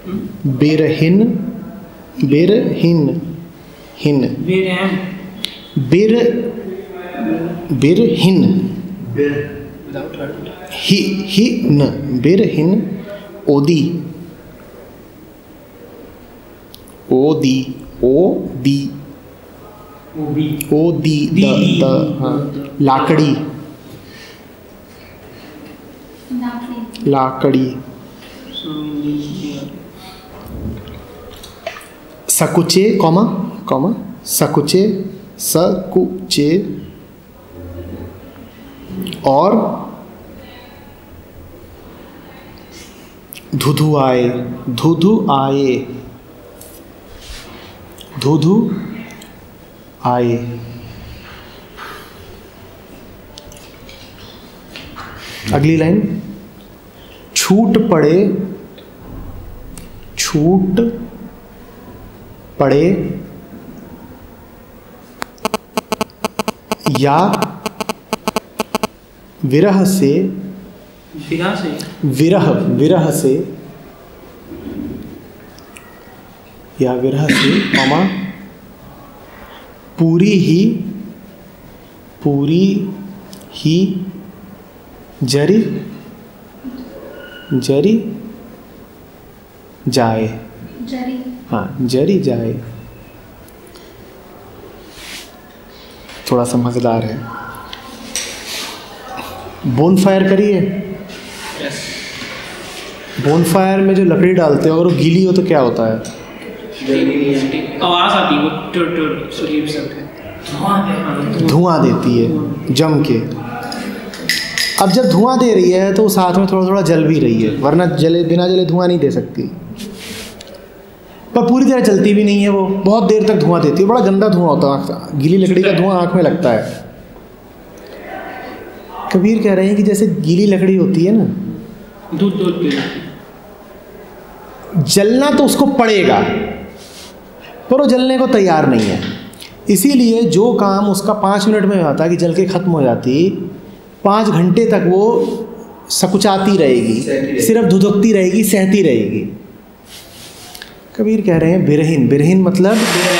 बिरहिन, बिरहिन, हिन, बिर, बिरहिन, ही न, बिरहिन, ओदी, ओदी, ओदी, ओदी, हाँ, लाकड़ी, लाकड़ी, सकुचे, कॉमा कॉमा, सकुचे, सकुचे, और धुधुआए, धुधुआए, धुधु आए। अगली लाइन, छूट पड़े, छूट पड़े, या विरह से, विरह, विरह से, या विरह से, कॉमा, पूरी ही, पूरी ही, जरी, जरी जाए, जरी, हाँ, जरी जाए। थोड़ा समझदार है। बोनफायर करिए। बोनफायर में जो लकड़ी डालते हो और वो गीली हो तो क्या होता है? आवाज आती है, धुआं देती है जम के। अब जब धुआं दे रही है तो साथ में थोड़ा थोड़ा जल भी रही है, वरना जले बिना जले धुआं नहीं दे सकती। पर पूरी तरह जलती भी नहीं है, वो बहुत देर तक धुआं देती है, बड़ा गंदा धुआं होता है, गीली लकड़ी का धुआं आँख में लगता है। कबीर कह रहे हैं कि जैसे गीली लकड़ी होती है ना, जलना तो उसको पड़ेगा पर वो जलने को तैयार नहीं है। इसीलिए जो काम उसका 5 मिनट में होता है कि जल के ख़त्म हो जाती, 5 घंटे तक वो सकुचाती रहेगी, सिर्फ धुधकती रहेगी, सहती रहेगी। कबीर कह रहे हैं बिरहीन, बिरहीन मतलब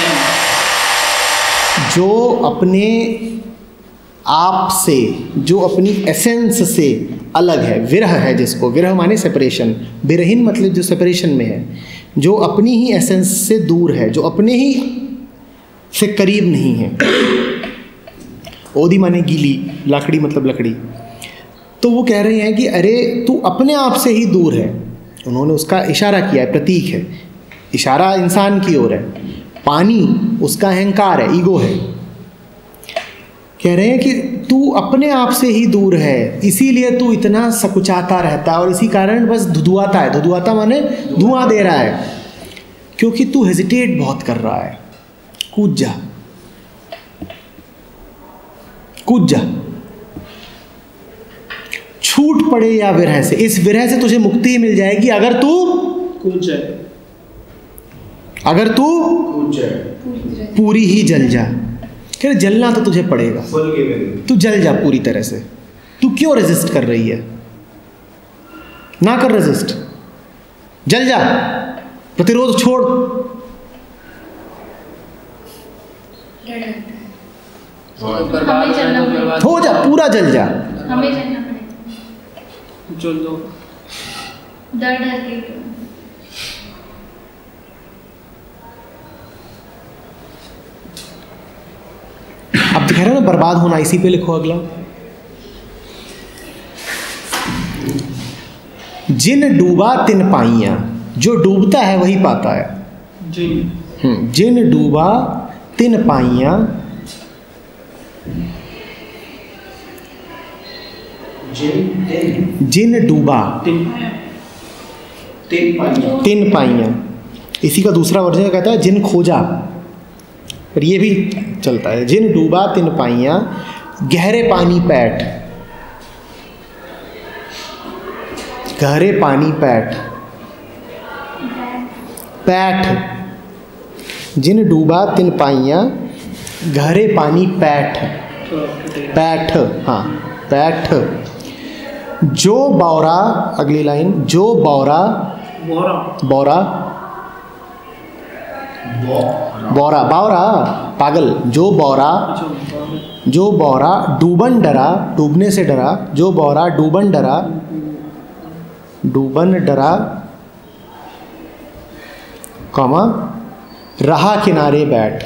जो अपने आप से, जो अपनी एसेंस से अलग है, विरह है जिसको, विरह माने सेपरेशन, बिरहीन मतलब जो सेपरेशन में है, जो अपनी ही एसेंस से दूर है, जो अपने ही से करीब नहीं है। ओदी माने गीली, लाकड़ी मतलब लकड़ी। तो वो कह रहे हैं कि अरे तू अपने आप से ही दूर है। उन्होंने उसका इशारा किया है, प्रतीक है, इशारा इंसान की ओर है। पानी उसका अहंकार है, ईगो है। कह रहे हैं कि तू अपने आप से ही दूर है, इसीलिए तू इतना सकुचाता रहता है और इसी कारण बस धुधुआता है। धुधुआता माने धुआं दे रहा है, क्योंकि तू हेजिटेट बहुत कर रहा है। कूद जा, कूद जा, छूट पड़े या विरह से, इस विरह से तुझे मुक्ति मिल जाएगी अगर तू कूद जाए, अगर तू पूरी ही जल जा। कह रहे जलना तो तुझे पड़ेगा, तू जल जा पूरी तरह से। तू क्यों रेजिस्ट कर रही है? ना कर रेजिस्ट, जल जा, प्रतिरोध छोड़। हो जा, पूरा जल जा। हमें जलना पड़ेगा, जल दो, डर डर के। अब तो कह रहे हो ना बर्बाद होना, इसी पे लिखो अगला। जिन डूबा तिन पाइयां, जो डूबता है वही पाता है। जिन डूबा तिन पाइयां, जिन डूबा तिन पाइयां। इसी का दूसरा वर्जन कहता है जिन खोजा, पर ये भी चलता है। जिन डूबा तिन पाइयां, गहरे पानी पैठ, गहरे पानी पैठ, पैठ। जिन डूबा तिन पाइयां, गहरे पानी पैठ, पैठ, हाँ पैठ। जो बौरा, अगली लाइन, जो बौरा बोरा बौरा, बौरा बावरा पागल, जो बौरा, जो बौरा डूबन डरा, डूबने से डरा, जो बौरा डूबन डरा, डूबन डरा, कॉमा रहा किनारे बैठ।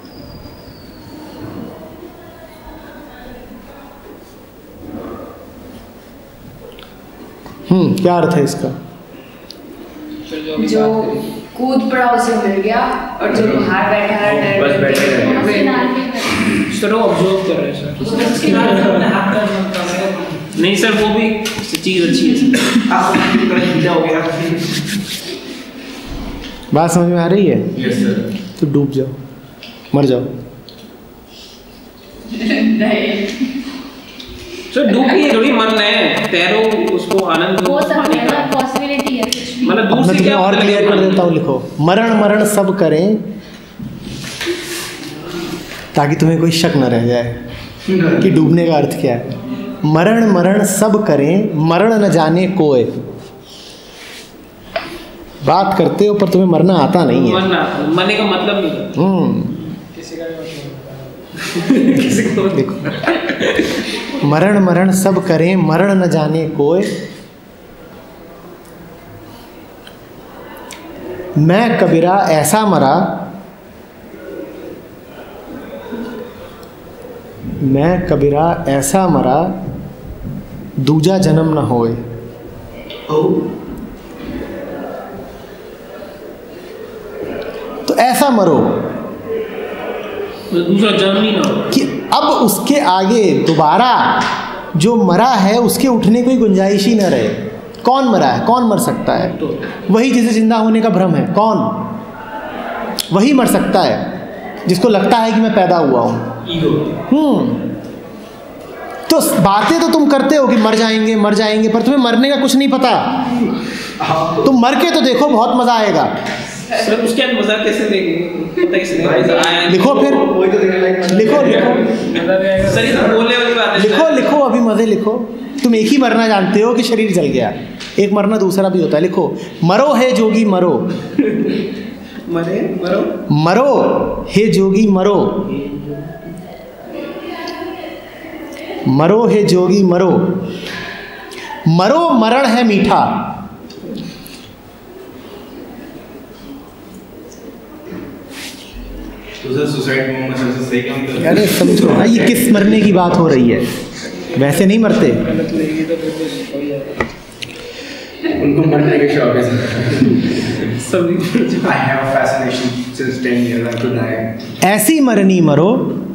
क्या अर्थ है इसका? जो कूद पड़ा उसे मिल गया, और जो बाहर बैठा है बस बैठे रहे। किनारे पे बैठे। सर वो ऑब्जर्व कर रहे हैं सर। नहीं सर, वो भी चीज़ अच्छी है। बात समझ में आ रही है? Yes sir. तो डूब जाओ, मर जाओ। नहीं सर डूब के थोड़ी मरना है, तैरो, उसको आनंद हो सकता है ना, पॉसिबिलिटी है कुछ भी। मतलब अब दूर मैं से तुम्हें क्या और पता क्लियर कर लगेगा? देता हूँ, लिखो मरण मरण सब करें, ताकि तुम्हें कोई शक न रह जाए कि डूबने का अर्थ क्या है। मरण मरण सब करें, मरण न जाने कोय। बात करते हो पर तुम्हें मरना आता नहीं है। मरने का मतलब नहीं। किसी को देखो, मरण मरण सब करें, मरण न जाने कोय। मैं कबीरा ऐसा मरा, मैं कबीरा ऐसा मरा, दूजा जन्म न होए। तो ऐसा मरो दूसरा जन्म ही ना हो। कि अब उसके आगे दोबारा जो मरा है उसके उठने की गुंजाइश ही न रहे। कौन मरा है? कौन मर सकता है? वही जिसे जिंदा होने का भ्रम है। कौन? वही मर सकता है जिसको लगता है कि मैं पैदा हुआ हूँ। ईगो। तो बातें तो तुम करते हो कि मर जाएंगे मर जाएंगे, पर तुम्हें मरने का कुछ नहीं पता। तुम मर के तो देखो, बहुत मजा आएगा। सर उसके बाद मजा कैसे देंगे? पता कैसे नहीं? लिखो फिर, लिखो लिखो सर ये तो बोलने वाली बात है। लिखो लिखो, अभी मजे लिखो। तुम एक ही मरना जानते हो कि शरीर जल गया, एक मरना दूसरा भी होता है। लिखो, मरो हे जोगी मरो, मरे मरो, मरो हे जोगी मरो, मरो हे जोगी मरो, मरो मरण है मीठा। अरे समझो ना, ये किस मरने की बात हो रही है? वैसे नहीं मरते। उनको मरने के शौक है। I have a fascination since 10 years. I could die. ऐसी मरनी मरो,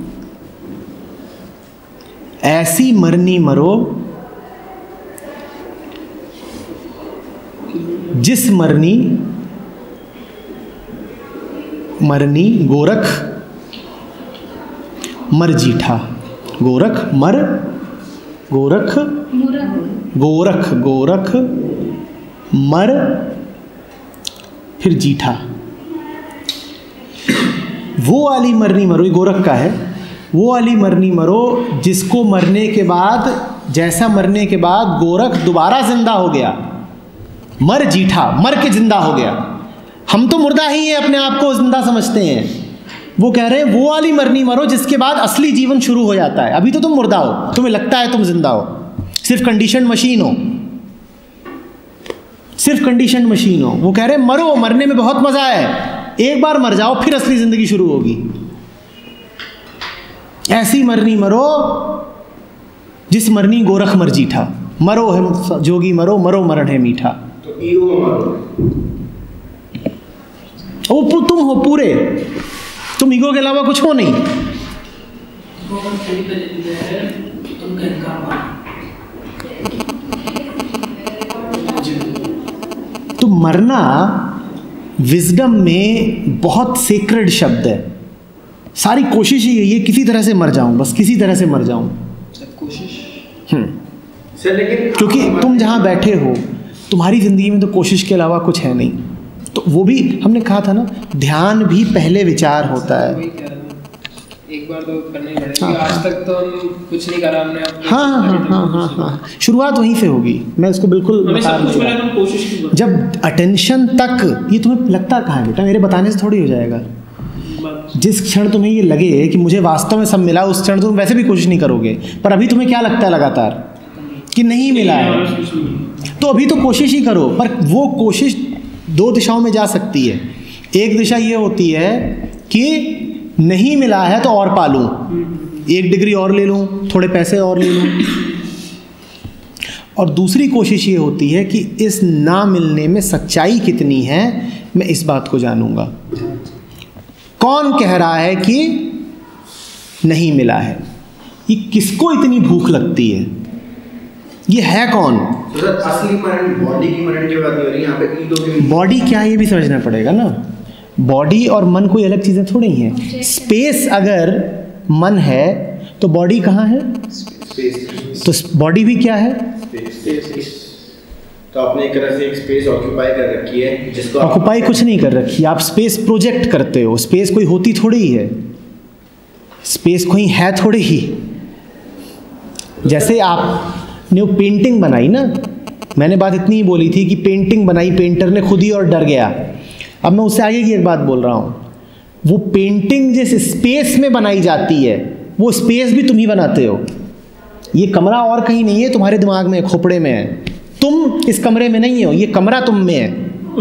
ऐसी मरनी मरो, जिस मरनी मरनी गोरख मर जीठा। गोरख मर, गोरख गोरख गोरख मर फिर जीठा। वो वाली मरनी मरो, ये गोरख का है। वो वाली मरनी मरो जिसको मरने के बाद, जैसा मरने के बाद गोरख दोबारा जिंदा हो गया। मर जीठा, मर के जिंदा हो गया। हम तो मुर्दा ही हैं, अपने आप को जिंदा समझते हैं। वो कह रहे हैं वो वाली मरनी मरो जिसके बाद असली जीवन शुरू हो जाता है। अभी तो तुम मुर्दा हो, तुम्हें लगता है तुम जिंदा हो, सिर्फ कंडीशन मशीन हो, सिर्फ कंडीशन मशीन हो। वो कह रहे हैं मरो, मरने में बहुत मजा है, एक बार मर जाओ फिर असली जिंदगी शुरू होगी। ऐसी मरनी मरो जिस मरनी गोरख मर जीठा। मरो है जोगी मरो, मरो मरण है मीठा। तो ईगो मरो। वो तुम हो पूरे, तुम ईगो के अलावा कुछ हो नहीं। तो मरना विजडम में बहुत सेक्रेड शब्द है। सारी कोशिश ही यही है किसी तरह से मर जाऊं, बस किसी तरह से मर जाऊं। सर लेकिन क्योंकि तुम जहां बैठे हो तुम्हारी जिंदगी में तो कोशिश के अलावा कुछ है नहीं। तो वो भी हमने कहा था ना, ध्यान भी पहले विचार होता है। एक बार तो करना ही पड़ेगा, क्योंकि आज तक तो हम कुछ नहीं करा हमने। हाँ, शुरुआत वहीं से होगी। मैं इसको बिल्कुल बता रहा हूँ। कोशिश की जब अटेंशन तक, ये तुम्हें लगता कहाँ है बेटा, मेरे बताने से थोड़ी हो जाएगा। जिस क्षण तुम्हें ये लगे कि मुझे वास्तव में सब मिला, उस क्षण तुम वैसे भी कोशिश नहीं करोगे। पर अभी तुम्हें क्या लगता है लगातार कि नहीं मिला है, तो अभी तो कोशिश ही करो। पर वो कोशिश दो दिशाओं में जा सकती है। एक दिशा ये होती है कि नहीं मिला है तो और पालूं, 1 डिग्री और ले लूं, थोड़े पैसे और ले लूं। और दूसरी कोशिश ये होती है कि इस ना मिलने में सच्चाई कितनी है, मैं इस बात को जानूंगा। कौन कह रहा है कि नहीं मिला है? ये किसको इतनी भूख लगती है? ये है कौन? तो असली मरण बॉडी की मरण की बात नहीं हो रही यहाँ पे, ईगो की। बॉडी क्या है ये भी समझना पड़ेगा ना। बॉडी और मन कोई अलग चीज़ें थोड़ी हैं। स्पेस अगर मन है तो बॉडी कहाँ है? तो बॉडी भी क्या है? तो आपने एक तरह से एक स्पेस ऑक्यूपाई कर रखी है, जिसको ऑक्यूपाई कुछ नहीं कर रखी, आप स्पेस प्रोजेक्ट करते हो। स्पेस कोई होती थोड़ी ही है, स्पेस कोई है थोड़ी ही। जैसे आपने वो पेंटिंग बनाई ना, मैंने बात इतनी ही बोली थी कि पेंटिंग बनाई, पेंटर ने खुद ही और डर गया। अब मैं उससे आगे की एक बात बोल रहा हूँ। वो पेंटिंग जिस स्पेस में बनाई जाती है, वो स्पेस भी तुम ही बनाते हो। ये कमरा और कहीं नहीं है, तुम्हारे दिमाग में, खोपड़े में है। तुम इस कमरे में नहीं हो, ये कमरा तुम में है।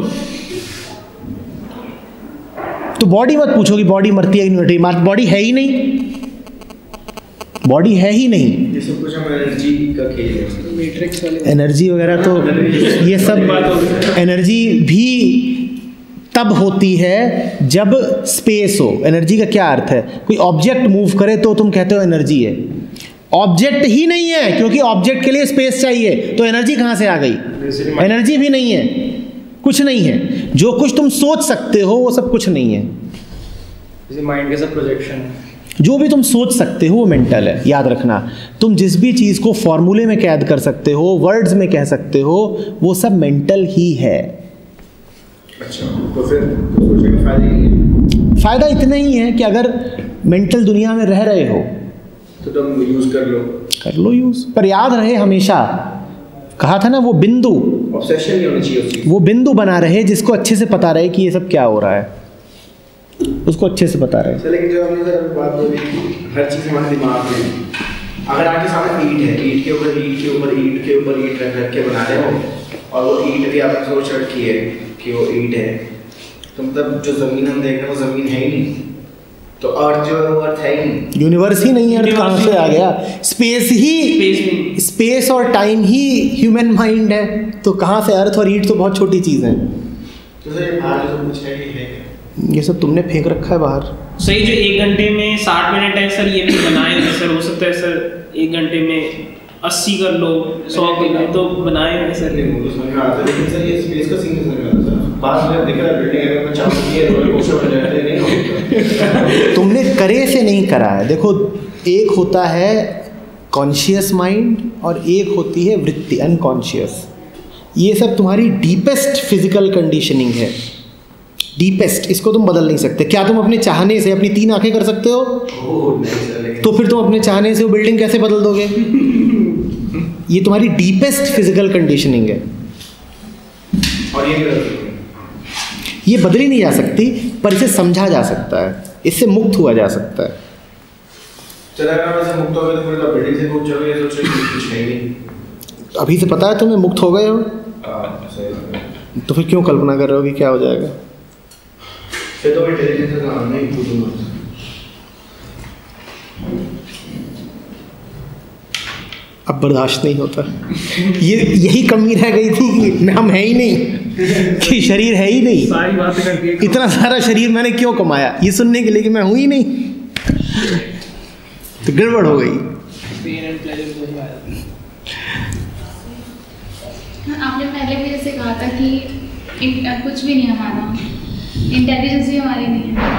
तो बॉडी मत पूछो कि बॉडी मरती है कि नहीं मरती। बॉडी है ही नहीं, बॉडी है ही नहीं। ये सब कुछ हम एनर्जी का खेल है, मैट्रिक्स वाले एनर्जी वगैरह तो ये सब एनर्जी भी तब होती है जब स्पेस हो। एनर्जी का क्या अर्थ है? कोई ऑब्जेक्ट मूव करे तो तुम कहते हो एनर्जी है। ऑब्जेक्ट ही नहीं है, क्योंकि ऑब्जेक्ट के लिए स्पेस चाहिए, तो एनर्जी कहाँ से आ गई? एनर्जी भी नहीं है, कुछ नहीं है। जो कुछ तुम सोच सकते हो वो सब कुछ नहीं है। जैसे माइंड के सब प्रोजेक्शन है। जो भी तुम सोच सकते हो वो मेंटल है, याद रखना। तुम जिस भी चीज़ को फॉर्मूले में कैद कर सकते हो, वर्ड्स में कह सकते हो, वो सब मेंटल ही है। अच्छा, तो फिर तो सोचने का फायदा ही है। फ़ायदा इतना ही है कि अगर मेंटल दुनिया में रह रहे हो तो तुम यूज़ कर लो यूज़। पर याद रहे हमेशा, कहा था ना वो बिंदु, ऑब्सेशन नहीं होनी चाहिए उसकी। वो बिंदु बना रहे जिसको अच्छे से पता रहे कि ये सब क्या हो रहा है, उसको अच्छे से पता रहे। लेकिन जो हमने सर बात बोली, हर चीज़ हमारे दिमाग में। अगर आपके सामने ईंट है, ईंट के ऊपर ईंट के ऊपर ईंट के ऊपर ईंट रख के बना रहे हो, और वो ईंट भी आपने सोच रखी है कि वो ईंट है, तो मतलब जो ज़मीन हम देख रहे हैं वो ज़मीन है ही नहीं। तो अर्थ जो है वो अर्थ है ही नहीं, यूनिवर्स ही नहीं है। अर्थ कहाँ से आ गया? स्पेस और टाइम ही ह्यूमन माइंड है, तो कहाँ से अर्थ और ईंट? तो बहुत छोटी चीज़ है। तो सर ये बाहर जो कुछ है कि है, ये सब तुमने फेंक रखा है बाहर। सही। जो 1 घंटे में 60 मिनट है सर, ये भी बनाए हैं सर। हो सकता है सर 1 घंटे में 80 कर लो, 100 कर लो, तो बनाए हैं सर। समझ में आता है। लेकिन सर ये स्पेस का सीन समझ में आता है। बाहर में दिख रहा है बिल्डिंग, अगर मैं चाहूँ कि ये रोल कोस्टर बन जाए नहीं होता। तुमने करे से नहीं करा है। देखो, एक होता है कॉन्शियस माइंड और एक होती है वृत्ति, अनकॉन्शियस। ये सब तुम्हारी डीपेस्ट फिजिकल कंडीशनिंग है, डीपेस्ट। इसको तुम बदल नहीं सकते। क्या तुम अपने चाहने से अपनी 3 आंखें कर सकते हो? नहीं सर, लेकिन तो फिर तुम अपने चाहने से वो बिल्डिंग कैसे बदल दोगे? ये तुम्हारी डीपेस्ट फिजिकल कंडीशनिंग है, और ये भी ये बदली नहीं जा सकती, पर इसे समझा जा सकता है, इससे मुक्त हुआ जा सकता है। चला अगर वैसे मुक्त हो गए तो फिर तो बिल्डिंग से कूद जाओगे, सोच रहे कि कुछ है ही नहीं। अभी से पता है तुम्हें मुक्त हो गए हो, सही। तो फिर क्यों कल्पना कर रहे हो कि क्या हो जाएगा? फिर तो मैं इंटेलिजेंस से काम नहीं कूदूंगा। अब बर्दाश्त नहीं होता। ये यही कमी रह गई थी कि हम है ही नहीं, कि शरीर है ही नहीं। सारी बातें करके इतना सारा शरीर मैंने क्यों कमाया? ये सुनने के लिए कि मैं हूँ ही नहीं, तो गड़बड़ हो गई। आपने पहले भी जैसे कहा था कि कुछ भी नहीं हमारा, इंटेलिजेंस भी हमारी नहीं है।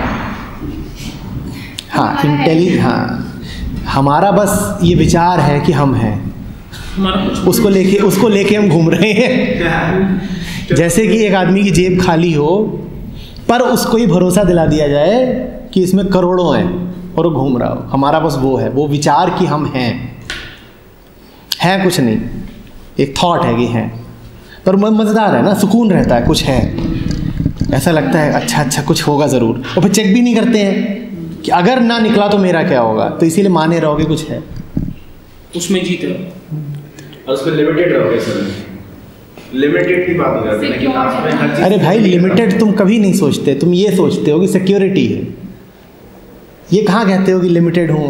हाँ, हमारा बस ये विचार है कि हम हैं, उसको लेके हम घूम रहे हैं। जैसे कि एक आदमी की जेब खाली हो, पर उसको ही भरोसा दिला दिया जाए कि इसमें करोड़ों हैं, और वो घूम रहा हो, हमारा बस वो है, वो विचार कि हम हैं कुछ नहीं, एक थॉट है कि हैं, पर मज़ेदार है ना, सुकून रहता है, कुछ है, ऐसा लगता है अच्छा कुछ होगा ज़रूर, और फिर चेक भी नहीं करते हैं कि अगर ना निकला तो मेरा क्या होगा, तो इसीलिए माने रहोगे कुछ है, उसमें जीते रहो और उसको लिमिटेड रहोगे सर, लिमिटेड की बात हो जाती है कि आप में हर चीज़। अरे भाई लिमिटेड तुम कभी नहीं सोचते, तुम ये सोचते हो कि सिक्योरिटी है, ये कहाँ कहते हो कि लिमिटेड हूँ,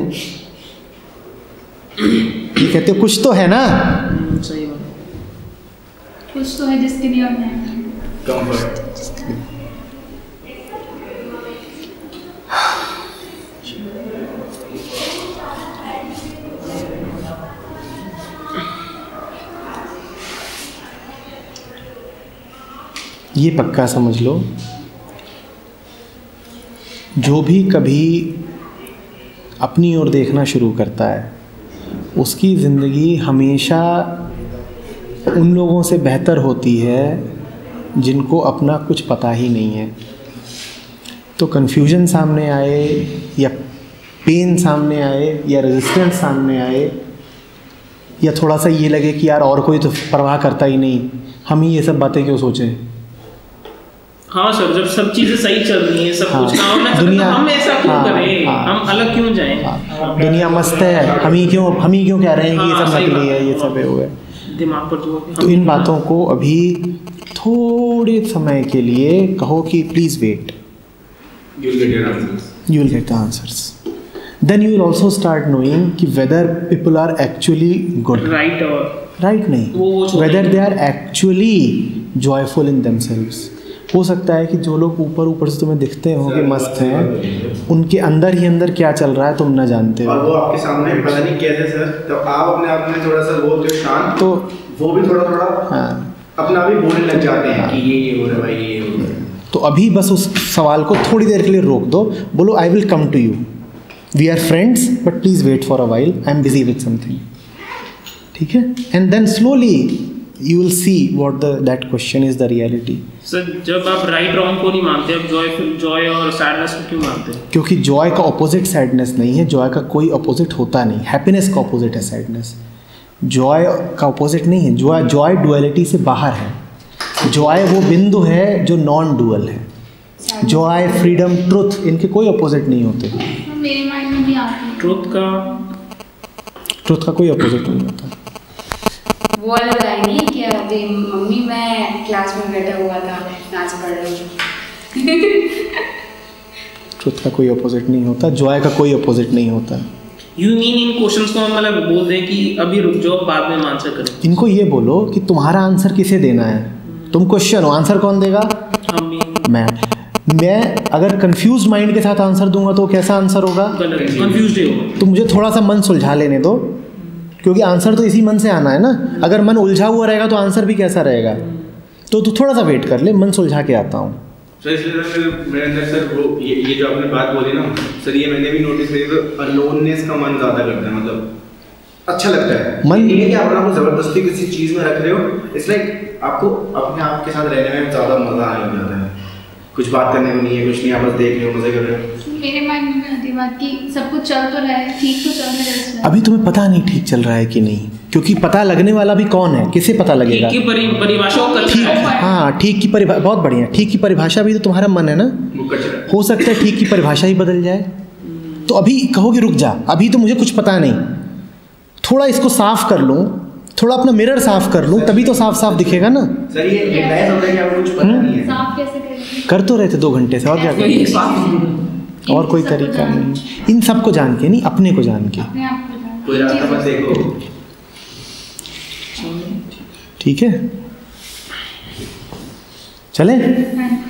ये कहते हो कुछ तो है ना, सही बात, कुछ तो है जिसके लिए हम हैं। कंफर्ट। ये पक्का समझ लो, जो भी कभी अपनी ओर देखना शुरू करता है उसकी ज़िंदगी हमेशा उन लोगों से बेहतर होती है जिनको अपना कुछ पता ही नहीं है। तो कन्फ्यूजन सामने आए या पेन सामने आए या रेजिस्टेंस सामने आए या थोड़ा सा ये लगे कि यार और कोई तो परवाह करता ही नहीं, हम ही ये सब बातें क्यों सोचें। हाँ सर, जब सब चीजें सही चल रही हैं, सब कुछ काम है, दुनिया, तो हम ऐसा क्यों करें, हम अलग क्यों जाएं, दुनिया मस्त है, हम ही क्यों कह रहे हैं कि ये सब नकली है, ये सब हो गए दिमाग पर जो। तो इन बातों को अभी थोड़े समय के लिए कहो कि please wait, you'll get the answers. Then you will also start knowing कि whether people are actually good, right नहीं, whether they are actually joyful in themselves. हो सकता है कि जो लोग ऊपर से तुम्हें दिखते हो कि मस्त हैं, उनके अंदर ही अंदर क्या चल रहा है तुम ना जानते हो, और वो आपके सामने पता नहीं कैसे सर, तो आप अपने आप में थोड़ा सा बोलते हो शांत, तो वो भी थोड़ा अपना भी बोलने लग जाते हैं कि ये हो रहा है भाई, ये हो रहा है। तो अभी बस उस सवाल को थोड़ी देर के लिए रोक दो, बोलो I will come to you, we are friends but please wait for a while, I am busy with something, ठीक है, and then slowly you will see what that question is the reality. Sir जब आप right wrong को नहीं मानते, आप Joy और sadness को क्यों मानते हैं? क्योंकि जॉय का ऑपोजिट सैडनेस नहीं है, जॉय का कोई ऑपोजिट होता नहीं, हैप्पीनेस का ऑपोजिट है सैडनेस, जॉय का ऑपोजिट नहीं है, जॉय डुअलिटी से बाहर है, जॉय वो बिंदु है जो नॉन डुअल है, जॉय फ्रीडम ट्रुथ इनके कोई ऑपोजिट नहीं होते, मेरे माइंड में भी आती है ट्रुथ का कोई ऑपोजिट नहीं होता। वो वाला लाइन नहीं कि अभी मम्मी मैं क्लास में बैठा हुआ था नाच पढ़ रही हूँ। ट्रुथ का कोई ऑपोजिट नहीं होता, जॉय का कोई ऑपोजिट नहीं होता। यू मीन इन क्वेश्चंस को हम मतलब बोल दें कि अभी रुक जाओ बाद में आंसर करें? इनको ये बोलो कि तुम्हारा आंसर किसे देना है, तुम क्वेश्चन हो, आंसर कौन देगा? मैं अगर कंफ्यूज माइंड के साथ आंसर दूंगा तो कैसा आंसर होगा? कंफ्यूज्ड होगा। तो मुझे थोड़ा सा मन सुलझा लेने दो, क्योंकि आंसर तो इसी मन से आना है ना, अगर मन उलझा हुआ रहेगा तो आंसर भी कैसा रहेगा, तो तू थोड़ा सा वेट कर ले, मन सुलझा के आता हूँ। सर इसलिए सर मेरे अंदर सर वो ये जो आपने बात बोली ना सर, ये मैंने भी नोटिस करी, तो अलोननेस का मन ज़्यादा करता है, मतलब अच्छा लगता है मन, नहीं है कि आप आपको ज़बरदस्ती किसी चीज़ में रख रहे हो, इट्स लाइक आपको अपने आप के साथ रहने में ज़्यादा मज़ा आने लग जाता है, कुछ बात करने में नहीं है, कुछ नहीं, आप बस देख रहे हो, मज़े कर रहे हो। मेरे माइंड में आती बात कि सब कुछ चल तो रहा है, ठीक तो चल रहा है, अभी तुम्हें पता नहीं ठीक चल रहा है कि नहीं, क्योंकि पता लगने वाला भी कौन है, किसे पता लगेगा? ठीक की परिभाषा ठीक, हाँ ठीक की परिभाषा बहुत बढ़िया, ठीक की परिभाषा भी तो तुम्हारा मन है ना, हो सकता है ठीक की परिभाषा ही बदल जाए, तो अभी कहोगे रुक जा, अभी तो मुझे कुछ पता नहीं, थोड़ा इसको साफ कर लूँ, थोड़ा अपना मिरर साफ कर लूँ, तभी तो साफ साफ दिखेगा ना। सर ये रियलाइज होता है कि आपको कुछ पता नहीं है, साफ कैसे करेंगे? कर तो रहे थे 2 घंटे से, और क्या करें? और कोई तरीका नहीं, इन सब को जान के नहीं, अपने को जान के, अपने आप को जान, कोई रास्ता बस देखो, ठीक है, चले? हाँ।